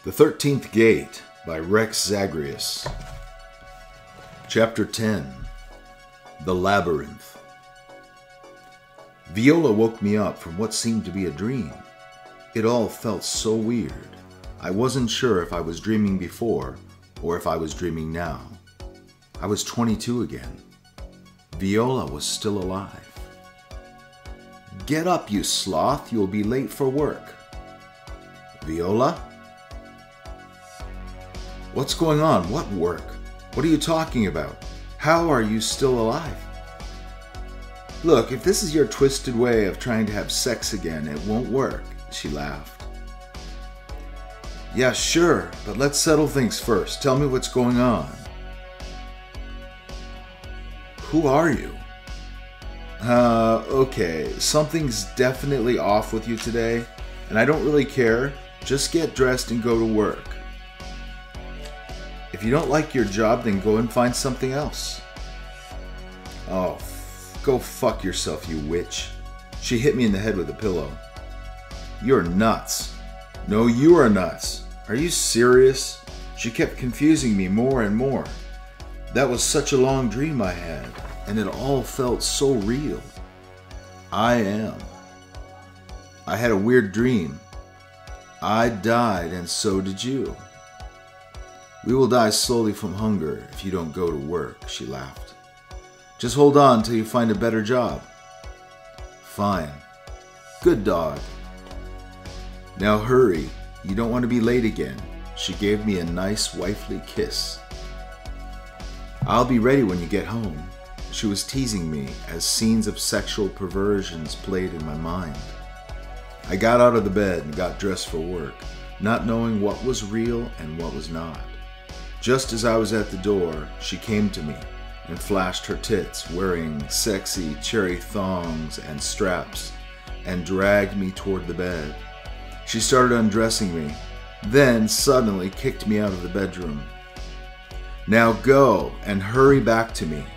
The 13th Gate by Rex Zagreus. Chapter 10. The Labyrinth. Viola woke me up from what seemed to be a dream. It all felt so weird. I wasn't sure if I was dreaming before or if I was dreaming now. I was 22 again. Viola was still alive. "Get up, you sloth. You'll be late for work." "Viola? What's going on? What work? What are you talking about? How are you still alive?" "Look, if this is your twisted way of trying to have sex again, it won't work," she laughed. "Yeah, sure, but let's settle things first. Tell me what's going on." "Who are you?" Okay, something's definitely off with you today, and I don't really care. Just get dressed and go to work. If you don't like your job, then go and find something else." "Oh, go fuck yourself, you witch." She hit me in the head with a pillow. "You're nuts." "No, you are nuts." "Are you serious?" She kept confusing me more and more. That was such a long dream I had, and it all felt so real. I had a weird dream. I died, and so did you. "We will die slowly from hunger if you don't go to work," she laughed. "Just hold on till you find a better job." "Fine. Good dog. Now hurry. You don't want to be late again." She gave me a nice wifely kiss. "I'll be ready when you get home." She was teasing me as scenes of sexual perversions played in my mind. I got out of the bed and got dressed for work, not knowing what was real and what was not. Just as I was at the door, she came to me and flashed her tits, wearing sexy cherry thongs and straps, and dragged me toward the bed. She started undressing me, then suddenly kicked me out of the bedroom. "Now go and hurry back to me."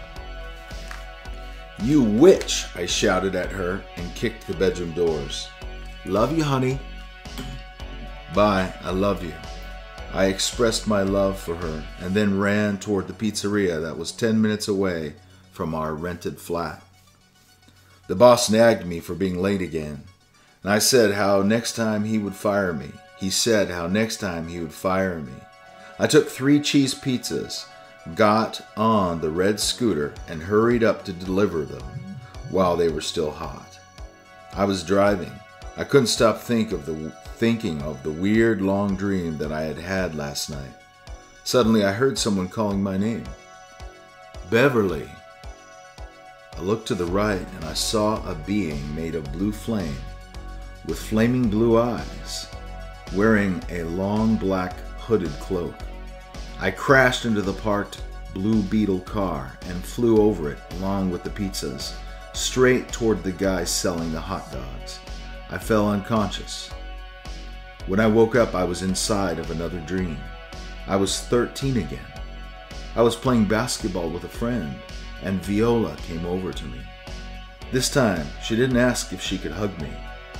"You witch!" I shouted at her and kicked the bedroom doors. "Love you, honey." "Bye, I love you." I expressed my love for her and then ran toward the pizzeria that was 10 minutes away from our rented flat. The boss nagged me for being late again, and I said how next time he would fire me. He said how next time he would fire me. I took 3 cheese pizzas, got on the red scooter, and hurried up to deliver them while they were still hot. I was driving. I couldn't stop thinking of the weird long dream that I had had last night. Suddenly I heard someone calling my name. "Beverly." I looked to the right and I saw a being made of blue flame with flaming blue eyes, wearing a long black hooded cloak. I crashed into the parked Blue Beetle car and flew over it along with the pizzas, straight toward the guy selling the hot dogs. I fell unconscious. When I woke up, I was inside of another dream. I was 13 again. I was playing basketball with a friend, and Viola came over to me. This time, she didn't ask if she could hug me.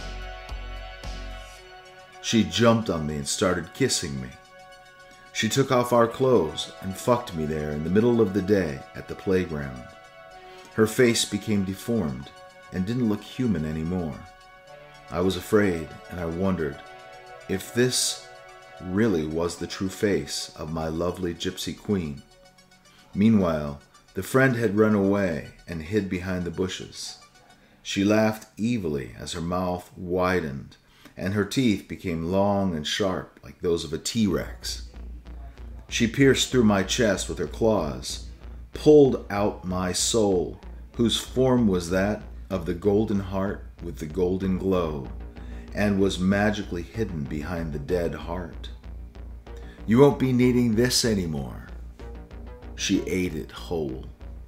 She jumped on me and started kissing me. She took off our clothes and fucked me there in the middle of the day at the playground. Her face became deformed and didn't look human anymore. I was afraid, and I wondered if this really was the true face of my lovely gypsy queen. Meanwhile, the friend had run away and hid behind the bushes. She laughed evilly as her mouth widened, and her teeth became long and sharp like those of a T-Rex. She pierced through my chest with her claws, pulled out my soul, whose form was that of the golden heart with the golden glow, and was magically hidden behind the dead heart. "You won't be needing this anymore." She ate it whole.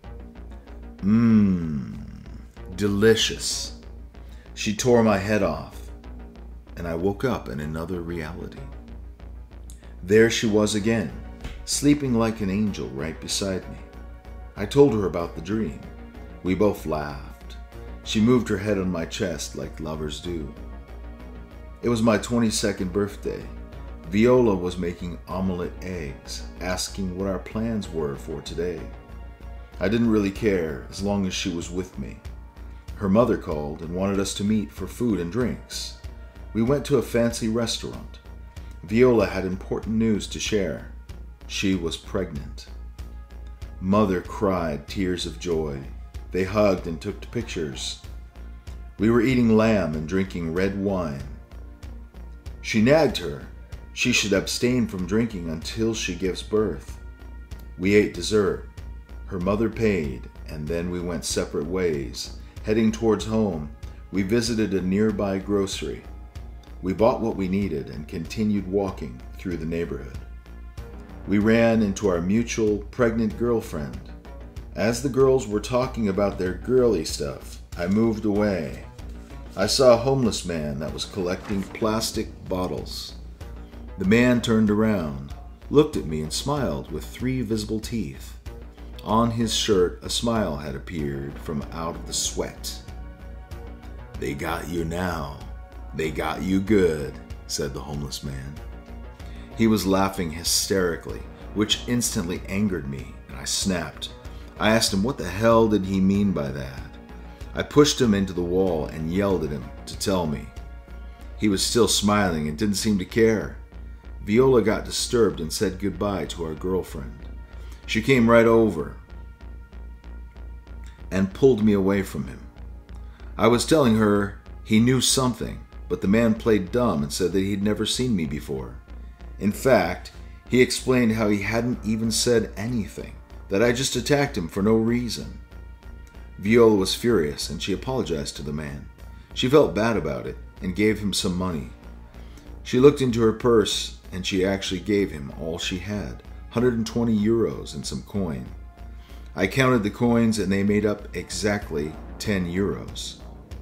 Delicious. She tore my head off, and I woke up in another reality. There she was again, sleeping like an angel right beside me. I told her about the dream. We both laughed. She moved her head on my chest like lovers do. It was my 22nd birthday. Viola was making omelette eggs, asking what our plans were for today. I didn't really care as long as she was with me. Her mother called and wanted us to meet for food and drinks. We went to a fancy restaurant. Viola had important news to share. She was pregnant. Mother cried tears of joy. They hugged and took pictures. We were eating lamb and drinking red wine. She nagged her. She should abstain from drinking until she gives birth. We ate dessert. Her mother paid, and then we went separate ways. Heading towards home, we visited a nearby grocery. We bought what we needed and continued walking through the neighborhood. We ran into our mutual pregnant girlfriend. As the girls were talking about their girly stuff, I moved away. I saw a homeless man that was collecting plastic bottles. The man turned around, looked at me, and smiled with 3 visible teeth. On his shirt, a smile had appeared from out of the sweat. "They got you now. They got you good," said the homeless man. He was laughing hysterically, which instantly angered me, and I snapped. I asked him what the hell did he mean by that. I pushed him into the wall and yelled at him to tell me. He was still smiling and didn't seem to care. Viola got disturbed and said goodbye to our girlfriend. She came right over and pulled me away from him. I was telling her he knew something, but the man played dumb and said that he'd never seen me before. In fact, he explained how he hadn't even said anything, that I just attacked him for no reason. Viola was furious and she apologized to the man. She felt bad about it and gave him some money. She looked into her purse and she actually gave him all she had, 120 euros and some coin. I counted the coins and they made up exactly 10 euros.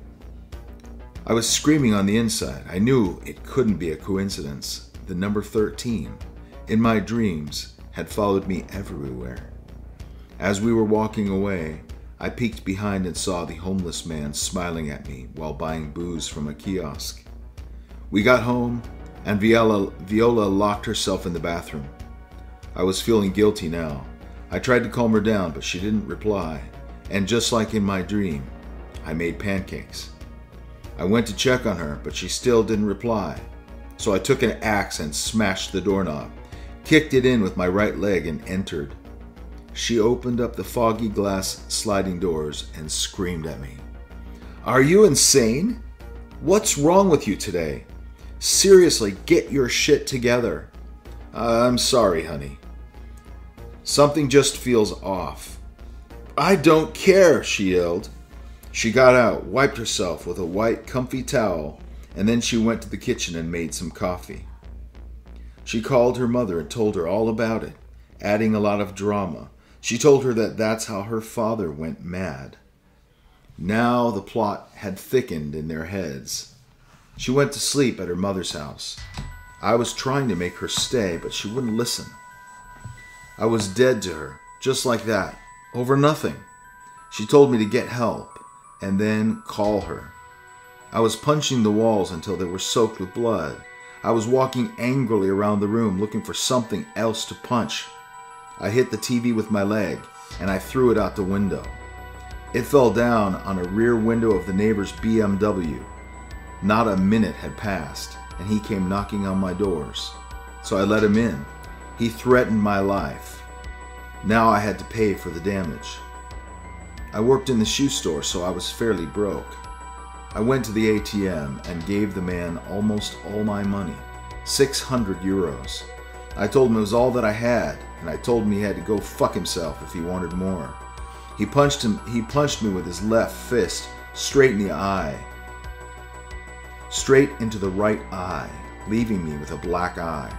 I was screaming on the inside. I knew it couldn't be a coincidence. The number 13, in my dreams, had followed me everywhere. As we were walking away, I peeked behind and saw the homeless man smiling at me while buying booze from a kiosk. We got home, and Viola locked herself in the bathroom. I was feeling guilty now. I tried to calm her down, but she didn't reply, and just like in my dream, I made pancakes. I went to check on her, but she still didn't reply, so I took an axe and smashed the doorknob, kicked it in with my right leg, and entered. She opened up the foggy glass sliding doors and screamed at me. "Are you insane? What's wrong with you today? Seriously, get your shit together." "I'm sorry, honey. Something just feels off." "I don't care," she yelled. She got out, wiped herself with a white, comfy towel, and then she went to the kitchen and made some coffee. She called her mother and told her all about it, adding a lot of drama. She told her that that's how her father went mad. Now the plot had thickened in their heads. She went to sleep at her mother's house. I was trying to make her stay, but she wouldn't listen. I was dead to her, just like that, over nothing. She told me to get help, and then call her. I was punching the walls until they were soaked with blood. I was walking angrily around the room looking for something else to punch. I hit the TV with my leg, and I threw it out the window. It fell down on a rear window of the neighbor's BMW. Not a minute had passed, and he came knocking on my doors. So I let him in. He threatened my life. Now I had to pay for the damage. I worked in the shoe store, so I was fairly broke. I went to the ATM and gave the man almost all my money, 600 euros. I told him it was all that I had, and I told him he had to go fuck himself if he wanted more. He punched me with his left fist straight in the eye. Straight into the right eye, leaving me with a black eye.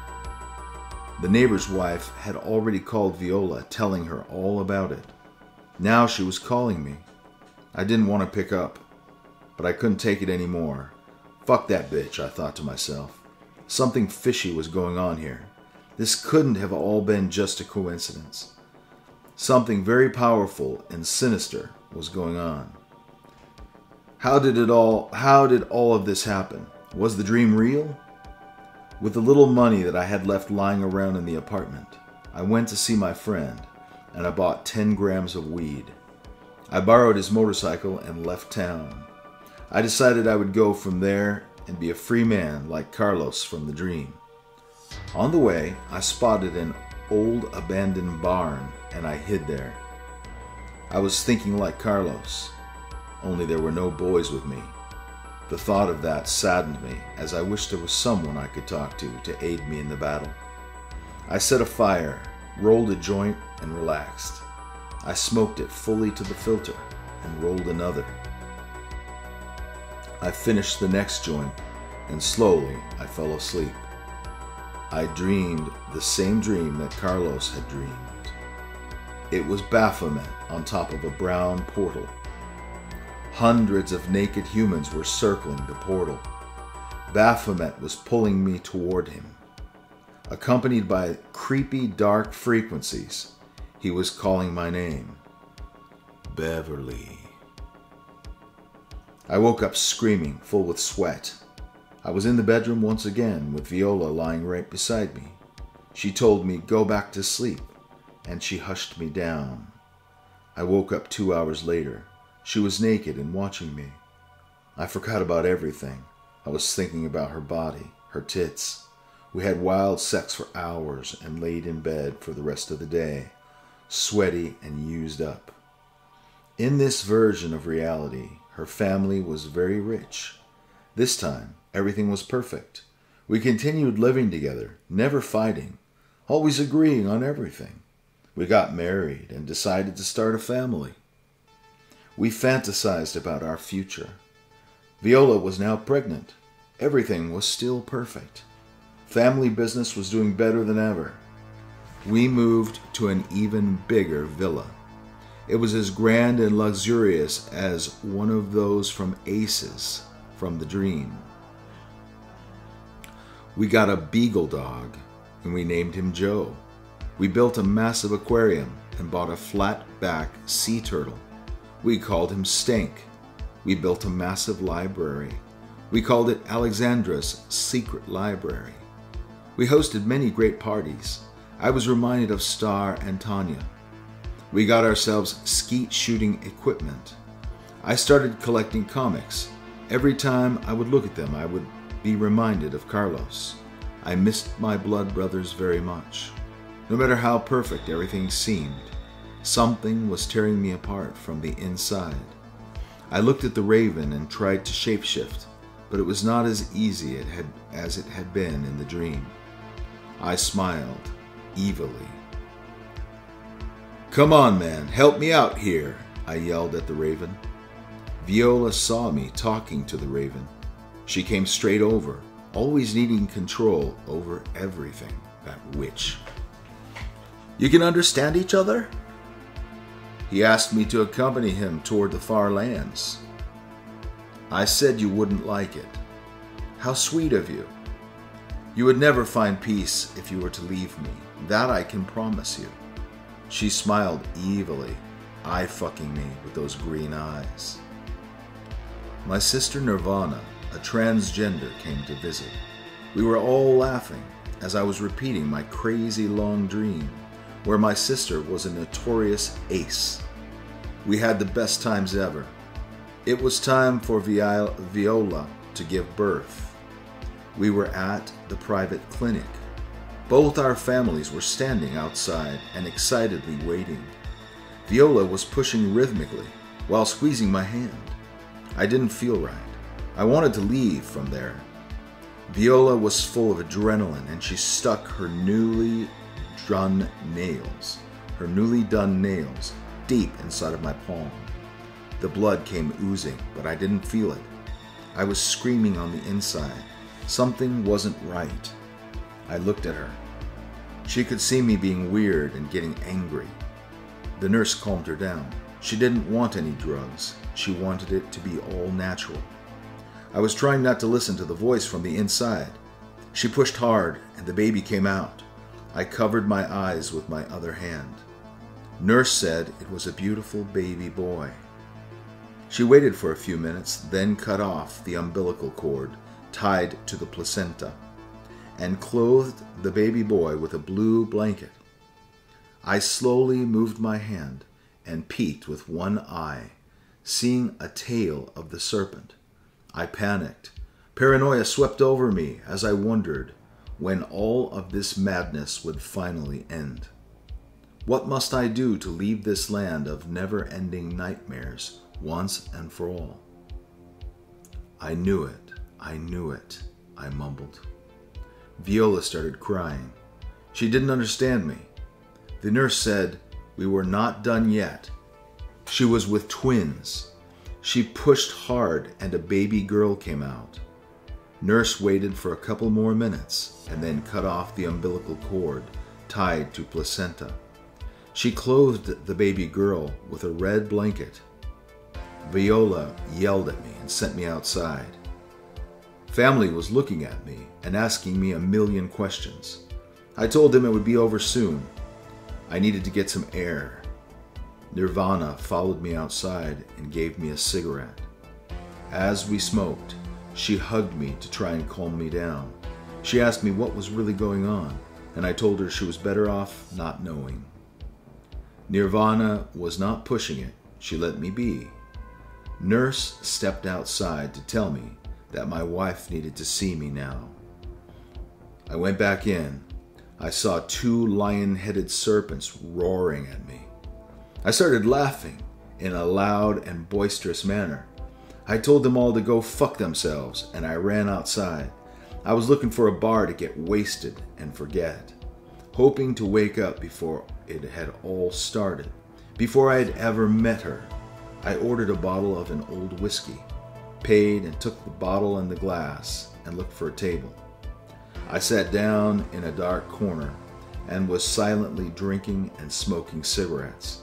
The neighbor's wife had already called Viola, telling her all about it. Now she was calling me. I didn't want to pick up, but I couldn't take it anymore. Fuck that bitch, I thought to myself. Something fishy was going on here. This couldn't have all been just a coincidence. Something very powerful and sinister was going on. How did all of this happen? Was the dream real? With the little money that I had left lying around in the apartment, I went to see my friend, and I bought 10 grams of weed. I borrowed his motorcycle and left town. I decided I would go from there and be a free man like Carlos from the dream. On the way, I spotted an old abandoned barn and I hid there. I was thinking like Carlos, only there were no boys with me. The thought of that saddened me, as I wished there was someone I could talk to aid me in the battle. I set a fire, rolled a joint, and relaxed. I smoked it fully to the filter and rolled another. I finished the next joint, and slowly I fell asleep. I dreamed the same dream that Carlos had dreamed. It was Baphomet on top of a brown portal. Hundreds of naked humans were circling the portal. Baphomet was pulling me toward him. Accompanied by creepy dark frequencies, he was calling my name. Beverly. I woke up screaming, full with sweat. I was in the bedroom once again, with Viola lying right beside me. She told me, "Go back to sleep," and she hushed me down. I woke up 2 hours later. She was naked and watching me. I forgot about everything. I was thinking about her body, her tits. We had wild sex for hours and laid in bed for the rest of the day, sweaty and used up. In this version of reality, her family was very rich. This time, everything was perfect. We continued living together, never fighting, always agreeing on everything. We got married and decided to start a family. We fantasized about our future. Viola was now pregnant. Everything was still perfect. Family business was doing better than ever. We moved to an even bigger villa. It was as grand and luxurious as one of those from Aces from the Dream. We got a beagle dog, and we named him Joe. We built a massive aquarium and bought a flat-back sea turtle. We called him Stink. We built a massive library. We called it Alexandra's Secret Library. We hosted many great parties. I was reminded of Star and Tanya. We got ourselves skeet shooting equipment. I started collecting comics. Every time I would look at them, I would be reminded of Carlos. I missed my blood brothers very much. No matter how perfect everything seemed, something was tearing me apart from the inside. I looked at the raven and tried to shapeshift, but it was not as easy as it had been in the dream. I smiled evilly. "Come on, man, help me out here," I yelled at the raven. Viola saw me talking to the raven. She came straight over, always needing control over everything, that witch. "You can understand each other?" He asked me to accompany him toward the far lands. I said you wouldn't like it. How sweet of you. You would never find peace if you were to leave me. That I can promise you. She smiled evilly, eye-fucking me with those green eyes. My sister Nirvana, a transgender, came to visit. We were all laughing as I was repeating my crazy long dream, where my sister was a notorious ace. We had the best times ever. It was time for Viola to give birth. We were at the private clinic. Both our families were standing outside and excitedly waiting. Viola was pushing rhythmically while squeezing my hand. I didn't feel right. I wanted to leave from there. Viola was full of adrenaline and she stuck her newly done nails deep inside of my palm. The blood came oozing, but I didn't feel it. I was screaming on the inside. Something wasn't right. I looked at her. She could see me being weird and getting angry. The nurse calmed her down. She didn't want any drugs. She wanted it to be all natural. I was trying not to listen to the voice from the inside. She pushed hard and the baby came out. I covered my eyes with my other hand. Nurse said it was a beautiful baby boy. She waited for a few minutes, then cut off the umbilical cord tied to the placenta. and clothed the baby boy with a blue blanket. I slowly moved my hand and peeked with one eye, seeing a tail of the serpent. I panicked. Paranoia swept over me as I wondered when all of this madness would finally end. What must I do to leave this land of never-ending nightmares once and for all? I knew it, I mumbled. Viola started crying. She didn't understand me. The nurse said we were not done yet. She was with twins. She pushed hard and a baby girl came out. Nurse waited for a couple more minutes and then cut off the umbilical cord tied to placenta. She clothed the baby girl with a red blanket. Viola yelled at me and sent me outside. Family was looking at me and asking me a million questions. I told them it would be over soon. I needed to get some air. Nirvana followed me outside and gave me a cigarette. As we smoked, she hugged me to try and calm me down. She asked me what was really going on, and I told her she was better off not knowing. Nirvana was not pushing it. She let me be. Nurse stepped outside to tell me that my wife needed to see me now. I went back in. I saw two lion-headed serpents roaring at me. I started laughing in a loud and boisterous manner. I told them all to go fuck themselves, and I ran outside. I was looking for a bar to get wasted and forget, hoping to wake up before it had all started. Before I had ever met her, I ordered a bottle of an old whiskey, paid and took the bottle and the glass, and looked for a table. I sat down in a dark corner and was silently drinking and smoking cigarettes.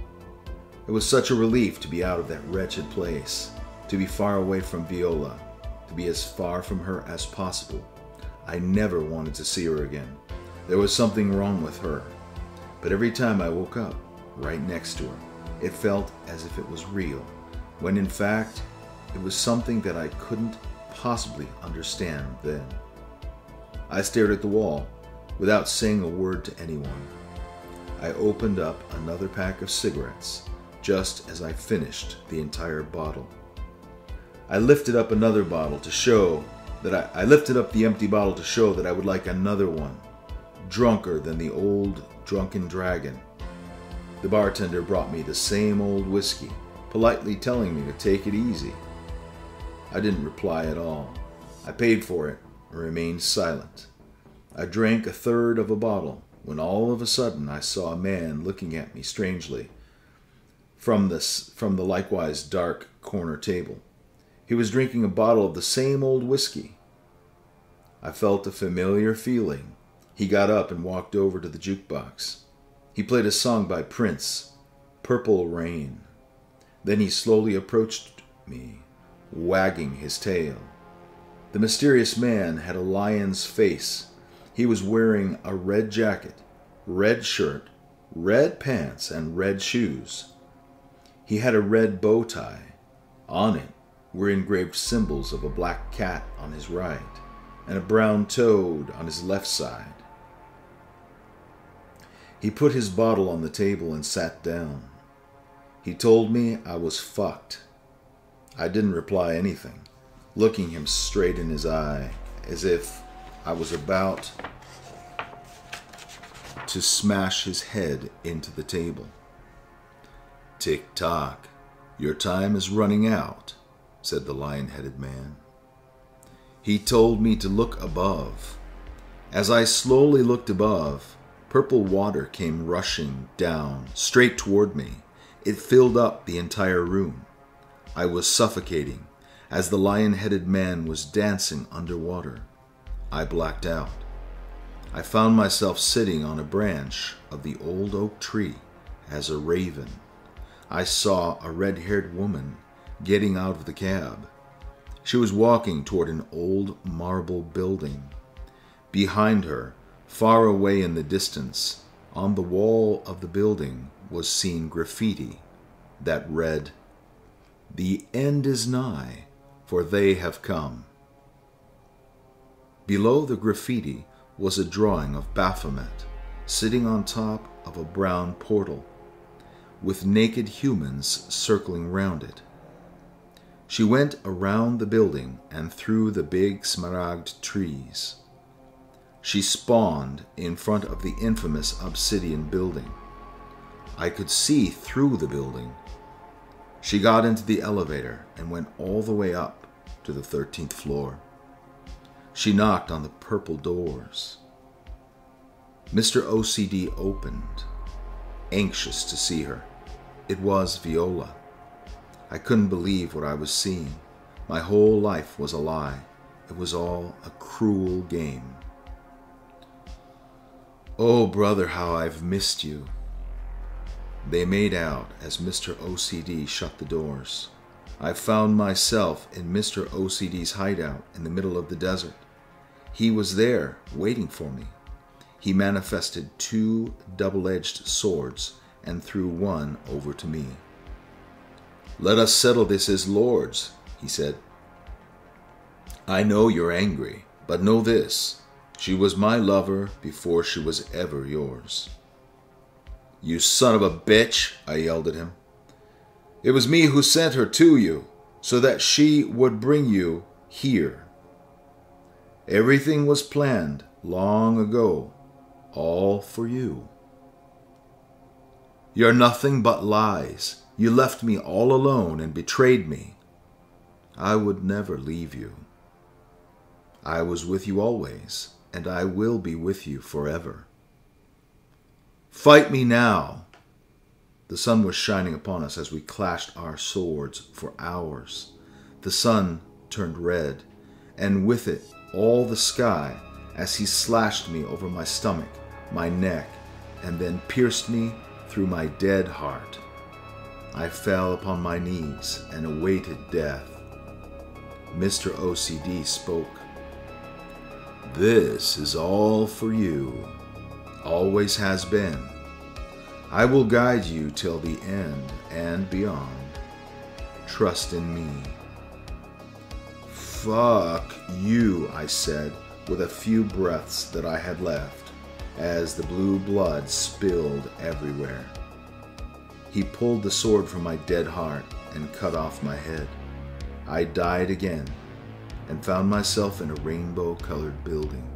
It was such a relief to be out of that wretched place, to be far away from Viola, to be as far from her as possible. I never wanted to see her again. There was something wrong with her. But every time I woke up, right next to her, it felt as if it was real, when in fact, it was something that I couldn't possibly understand then. I stared at the wall, without saying a word to anyone. I opened up another pack of cigarettes, just as I finished the entire bottle. I lifted up another bottle to show that I lifted up the empty bottle to show that I would like another one, drunker than the old drunken dragon. The bartender brought me the same old whiskey, politely telling me to take it easy. I didn't reply at all. I paid for it and remained silent. I drank a third of a bottle when all of a sudden I saw a man looking at me strangely from the likewise dark corner table. He was drinking a bottle of the same old whiskey. I felt a familiar feeling. He got up and walked over to the jukebox. He played a song by Prince, Purple Rain. Then he slowly approached me, wagging his tail. The mysterious man had a lion's face. He was wearing a red jacket, red shirt, red pants, and red shoes. He had a red bow tie. On it were engraved symbols of a black cat on his right and a brown toad on his left side. He put his bottle on the table and sat down. He told me I was fucked. I didn't reply anything, looking him straight in his eye as if I was about to smash his head into the table. "Tick-tock, your time is running out," said the lion-headed man. He told me to look above. As I slowly looked above, purple water came rushing down, straight toward me. It filled up the entire room. I was suffocating as the lion-headed man was dancing underwater. I blacked out. I found myself sitting on a branch of the old oak tree as a raven. I saw a red-haired woman getting out of the cab. She was walking toward an old marble building. Behind her, far away in the distance, on the wall of the building was seen graffiti that read, "The end is nigh, for they have come." Below the graffiti was a drawing of Baphomet sitting on top of a brown portal, with naked humans circling round it. She went around the building and through the big smaragd trees. She spawned in front of the infamous obsidian building. I could see through the building. She got into the elevator and went all the way up to the 13th floor. She knocked on the purple doors. Mr. OCD opened, anxious to see her. It was Viola. I couldn't believe what I was seeing. My whole life was a lie. It was all a cruel game. Oh, brother, how I've missed you. They made out as Mr. OCD shut the doors. I found myself in Mr. OCD's hideout in the middle of the desert. He was there, waiting for me. He manifested 2 double-edged swords and threw one over to me. "Let us settle this as lords," he said. "I know you're angry, but know this. She was my lover before she was ever yours." "You son of a bitch," I yelled at him. "It was me who sent her to you, so that she would bring you here. Everything was planned long ago, all for you. You're nothing but lies. You left me all alone and betrayed me. I would never leave you. I was with you always, and I will be with you forever. Fight me now." The sun was shining upon us as we clashed our swords for hours. The sun turned red, and with it all the sky, as he slashed me over my stomach, my neck, and then pierced me through my dead heart. I fell upon my knees and awaited death. Mr. OCD spoke. "This is all for you. Always has been. I will guide you till the end and beyond. Trust in me." "Fuck you," I said, with a few breaths that I had left, as the blue blood spilled everywhere. He pulled the sword from my dead heart and cut off my head. I died again and found myself in a rainbow-colored building.